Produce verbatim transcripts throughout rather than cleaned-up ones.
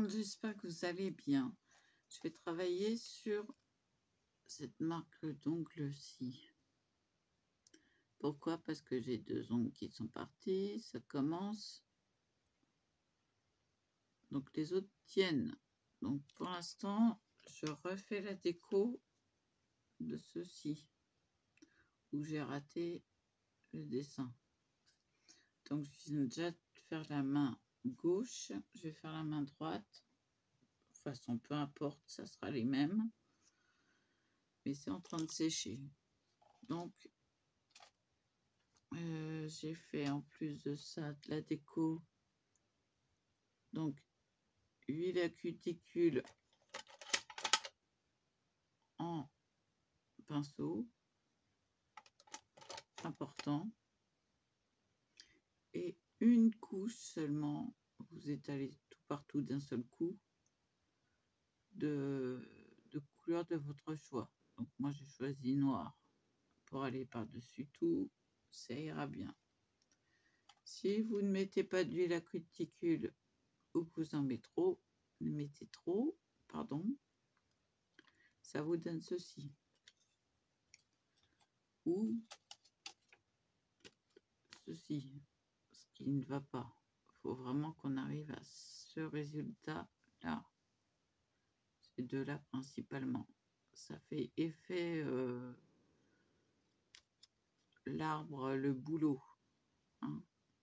monde, j'espère que vous allez bien. Je vais travailler sur cette marque d'ongles-ci. Pourquoi? Parce que j'ai deux ongles qui sont partis, ça commence. Donc les autres tiennent. Donc pour l'instant, je refais la déco de ceux-ci, où j'ai raté le dessin. Donc je viens déjà de faire la main gauche, je vais faire la main droite. De toute façon, peu importe, ça sera les mêmes. Mais c'est en train de sécher. Donc, euh, j'ai fait en plus de ça de la déco. Donc, huile à cuticule en pinceau. Important. Et une couche seulement, vous étalez tout partout d'un seul coup, de, de couleur de votre choix. Donc, moi, j'ai choisi noir pour aller par-dessus tout. Ça ira bien. Si vous ne mettez pas d'huile à cuticule ou que vous en mettez trop, ne mettez trop, pardon, ça vous donne ceci. Ou ceci, ce qui ne va pas. Il faut vraiment qu'on arrive à ce résultat-là. Ces deux-là principalement. Ça fait effet euh, l'arbre, le boulot. Hein.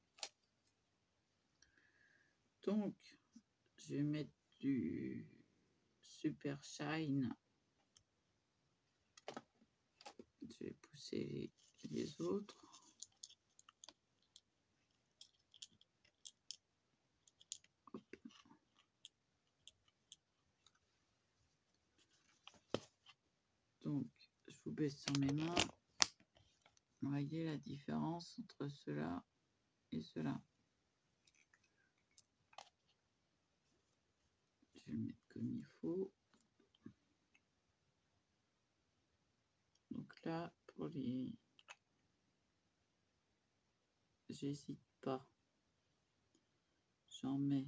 Donc, je vais mettre du Super Shine. Je vais pousser les autres. Hop. Donc, je vous baisse sur mes mains. Vous voyez la différence entre cela et cela. Je vais le mettre comme il faut. Donc là, pour les... J'hésite pas. J'en mets.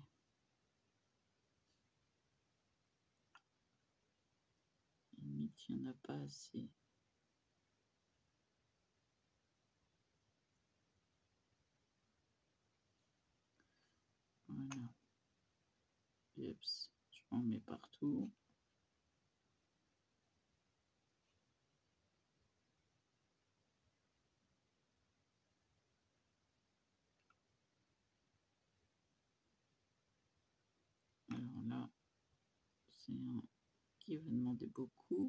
Limite, il n'y en a pas assez. Voilà. Oups, je m'en mets partout. Alors là, c'est un qui va demander beaucoup.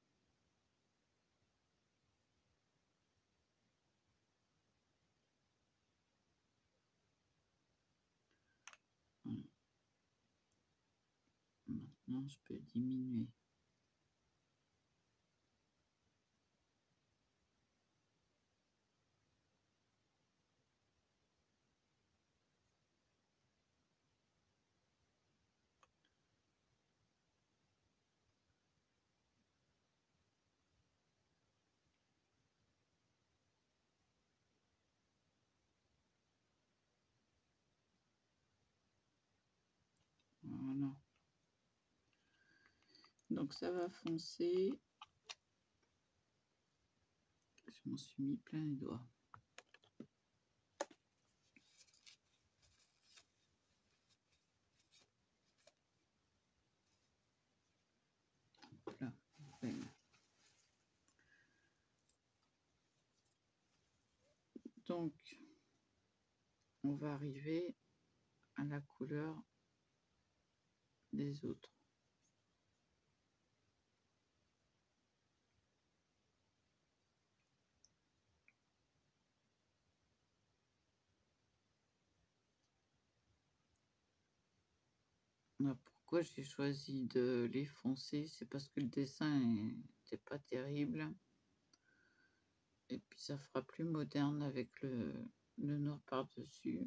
Voilà. Maintenant, je peux diminuer. Voilà. Donc ça va foncer. Je m'en suis mis plein les doigts. Là, donc, on va arriver à la couleur des autres. Pourquoi j'ai choisi de les foncer? C'est parce que le dessin n'était pas terrible. Et puis ça fera plus moderne avec le, le noir par-dessus.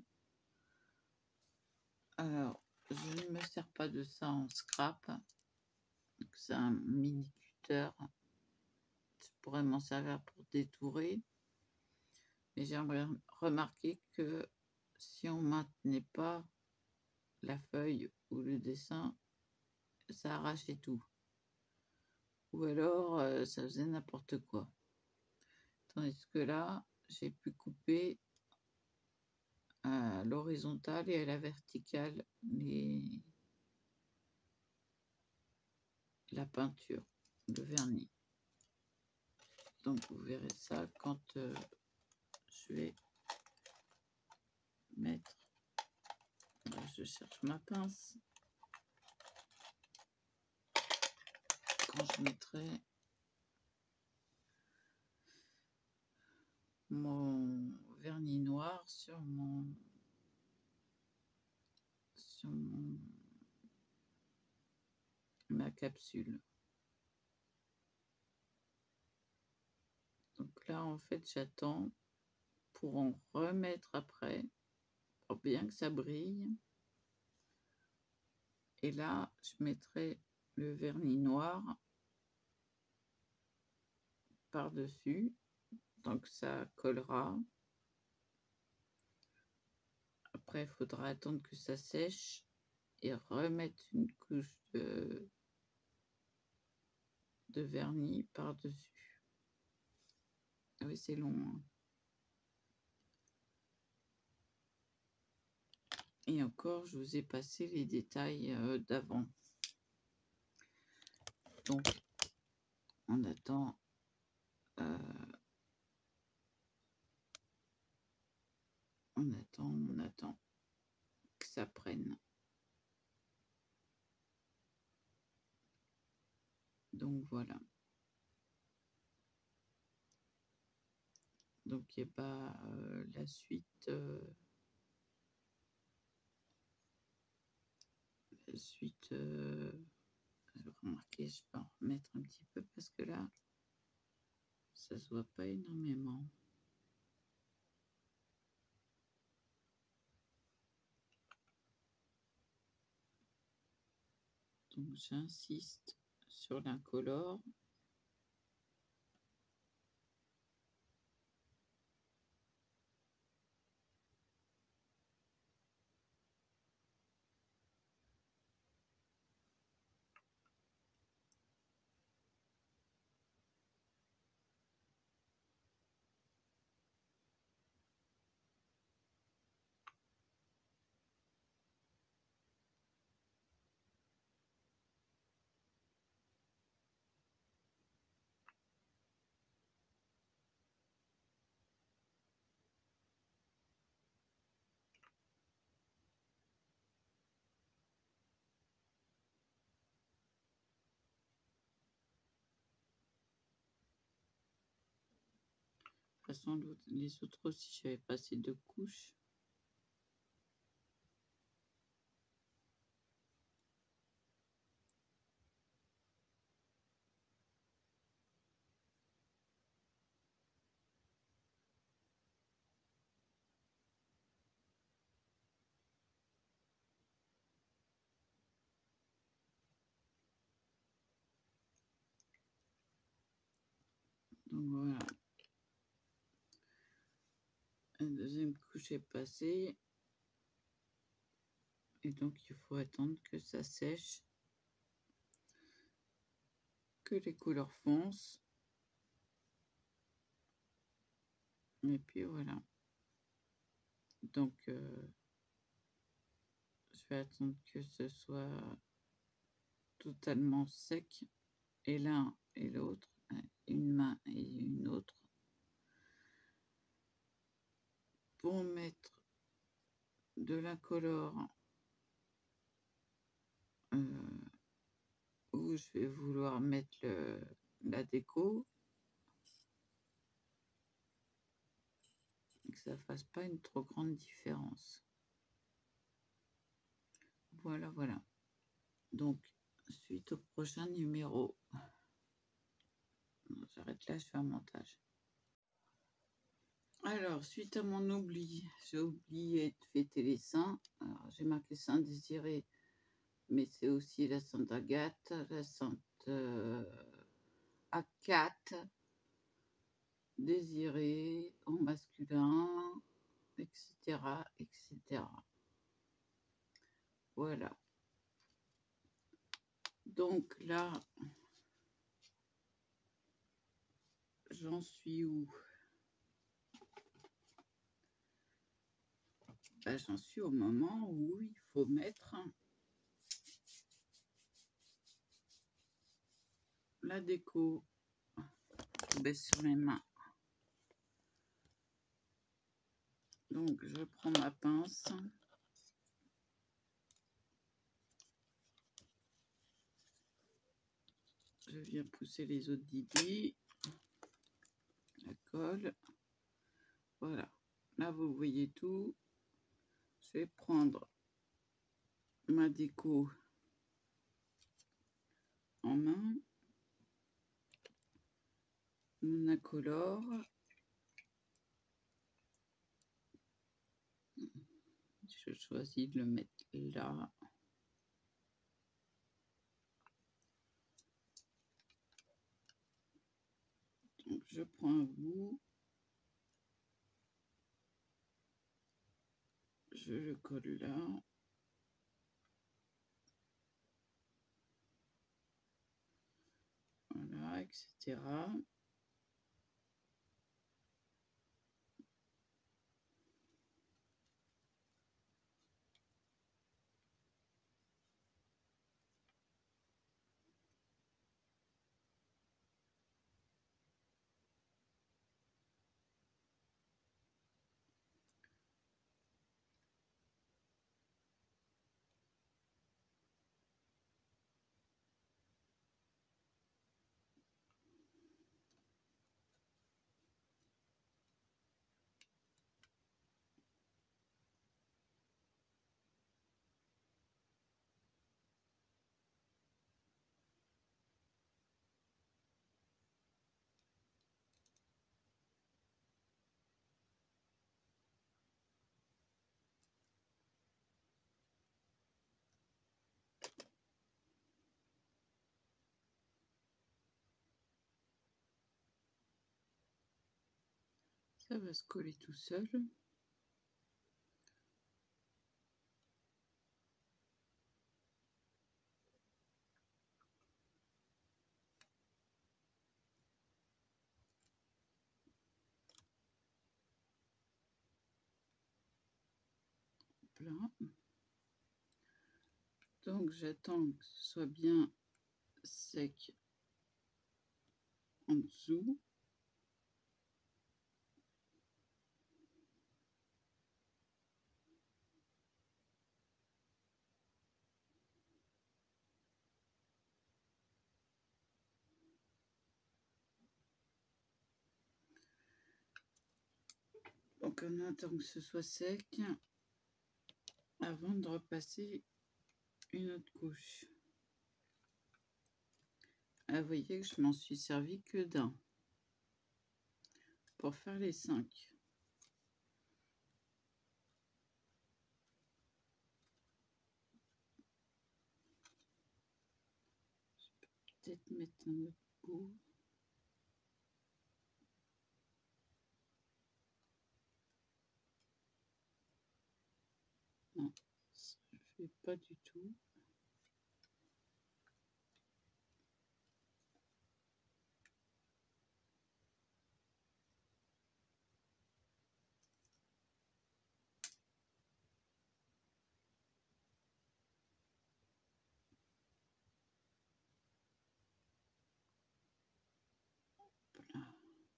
Alors, je ne me sers pas de ça en scrap. C'est un mini cutter. Je pourrais m'en servir pour détourer. Mais j'ai remarqué que si on ne maintenait pas la feuille ou le dessin, ça arrachait tout. Ou alors, euh, ça faisait n'importe quoi. Tandis que là, j'ai pu couper à l'horizontale et à la verticale les... la peinture, le vernis. Donc, vous verrez ça quand euh, je vais mettre... Là, je cherche ma pince. Quand je mettrai mon vernis noir sur mon... sur mon... ma capsule. Donc là, en fait, j'attends pour en remettre après, pour bien que ça brille. Et là, je mettrai le vernis noir par-dessus, donc ça collera. Après, il faudra attendre que ça sèche et remettre une couche de, de vernis par-dessus. Ah oui, c'est long, hein. Et encore, je vous ai passé les détails euh, d'avant. Donc, on attend... Euh, on attend, on attend que ça prenne. Donc, voilà. Donc, et bah, euh, la suite... Euh, la suite... Euh, remarquez, je peux en remettre un petit peu parce que là, ça se voit pas énormément. Donc j'insiste sur l'incolore. De toute façon, les autres aussi, j'avais passé deux couches. Donc voilà. La deuxième couche est passée. Et donc, il faut attendre que ça sèche. Que les couleurs foncent. Et puis voilà. Donc, euh, je vais attendre que ce soit totalement sec. Et l'un et l'autre. Une main et une autre. Pour mettre de l'incolore euh, où je vais vouloir mettre le, la déco, et que ça ne fasse pas une trop grande différence. Voilà, voilà. Donc, suite au prochain numéro. J'arrête là, je fais un montage. Alors, suite à mon oubli, j'ai oublié de fêter les saints. Alors, j'ai marqué Saint Désiré, mais c'est aussi la Sainte Agathe, la Sainte euh, Agathe, Désiré en masculin, et cetera, et cetera. Voilà. Donc là, j'en suis où? Ben, j'en suis au moment où il faut mettre la déco. Je baisse sur mes mains. Donc, je prends ma pince. Je viens pousser les autres d'idées. La colle. Voilà. Là, vous voyez tout. Je vais prendre ma déco en main. Mon incolore. Je choisis de le mettre là. Donc, je prends un bout. Je le colle là. Voilà, et cetera. Ça va se coller tout seul. Plein. Donc j'attends que ce soit bien sec en dessous. Donc on attend que ce soit sec avant de repasser une autre couche. Ah, vous voyez que je m'en suis servi que d'un pour faire les cinq. Je vais peut-être mettre un autre bout. Non, ça ne fait pas du tout. Voilà.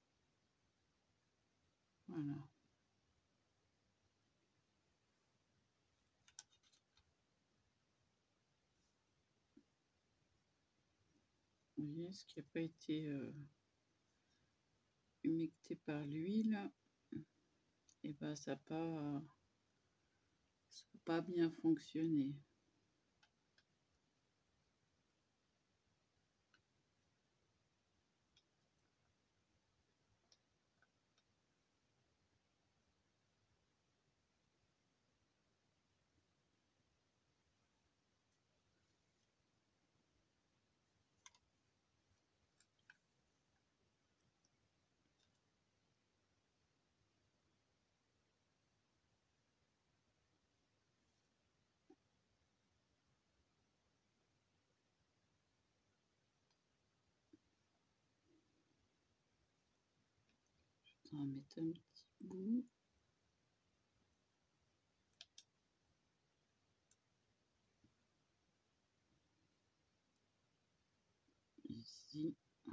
Voilà. Vous voyez ce qui n'a pas été euh, humecté par l'huile, et ben ça n'a pas, ça n'a pas bien fonctionné. On va mettre un petit bout. Ici.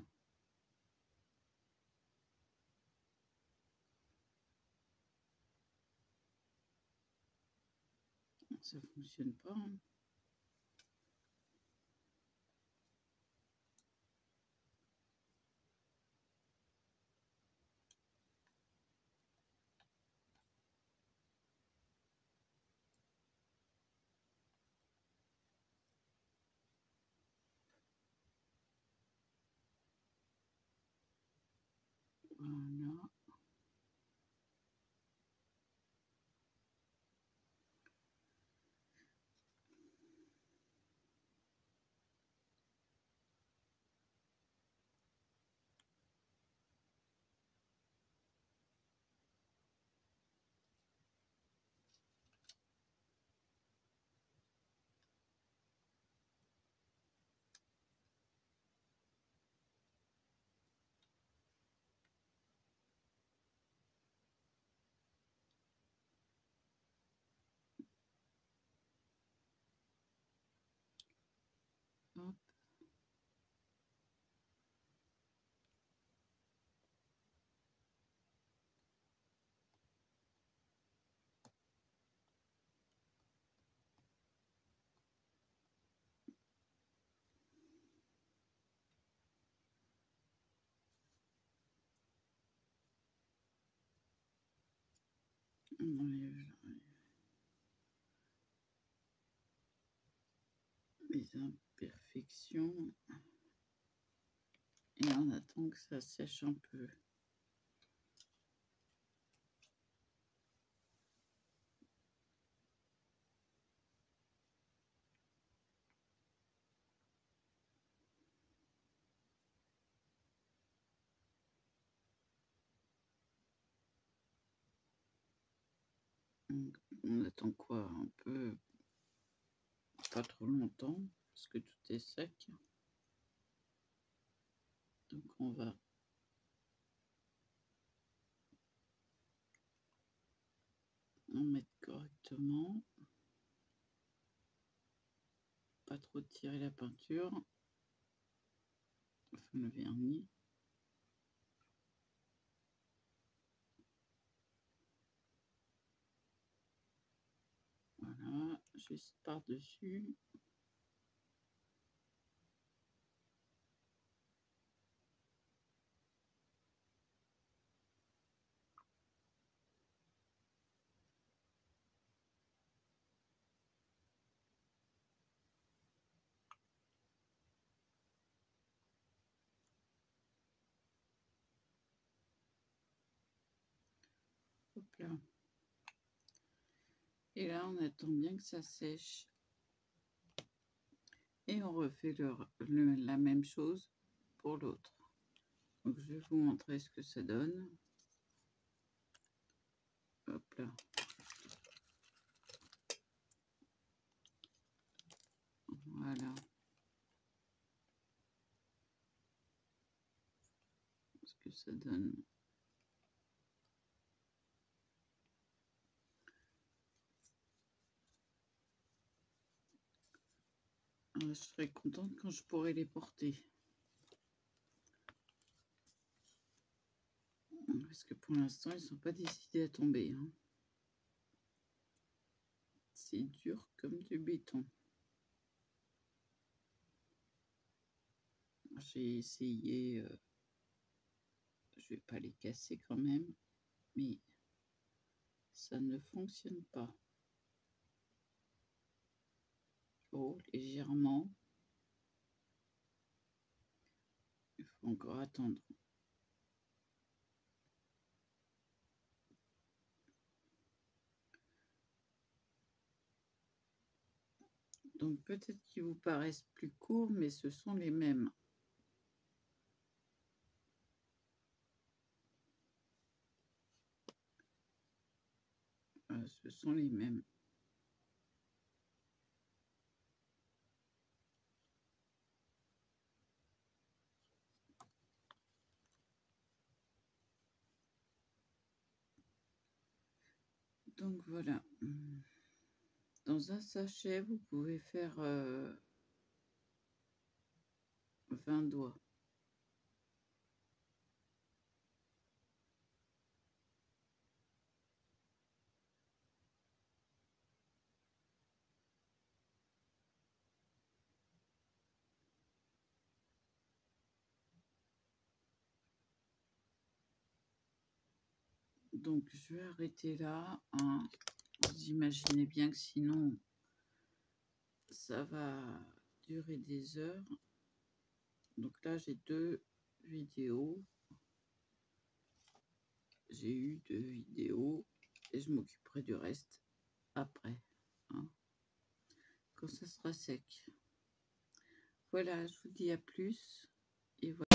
Ça fonctionne pas. Hein. Voilà. Hop. On enlève les imperfections et on attend que ça sèche un peu. Donc, on attend quoi? Un peu, pas trop longtemps, parce que tout est sec. Donc on va en mettre correctement. Pas trop tirer la peinture. Enfin le vernis. Voilà, juste par-dessus. Hop là. Et là, on attend bien que ça sèche. Et on refait le, le, la même chose pour l'autre. Donc, je vais vous montrer ce que ça donne. Hop là. Voilà. Ce que ça donne. Je serai contente quand je pourrai les porter. Parce que pour l'instant, ils ne sont pas décidés à tomber. Hein. C'est dur comme du béton. J'ai essayé, euh, je vais pas les casser quand même, mais ça ne fonctionne pas. Oh, légèrement. Il faut encore attendre. Donc peut-être qu'ils vous paraissent plus courts, mais ce sont les mêmes. Euh, ce sont les mêmes. Donc voilà. Dans un sachet, vous pouvez faire euh, vingt doigts. Donc je vais arrêter là. Hein. Vous imaginez bien que sinon ça va durer des heures. Donc là j'ai deux vidéos. J'ai eu deux vidéos et je m'occuperai du reste après. Hein, quand ça sera sec. Voilà, je vous dis à plus. Et voilà.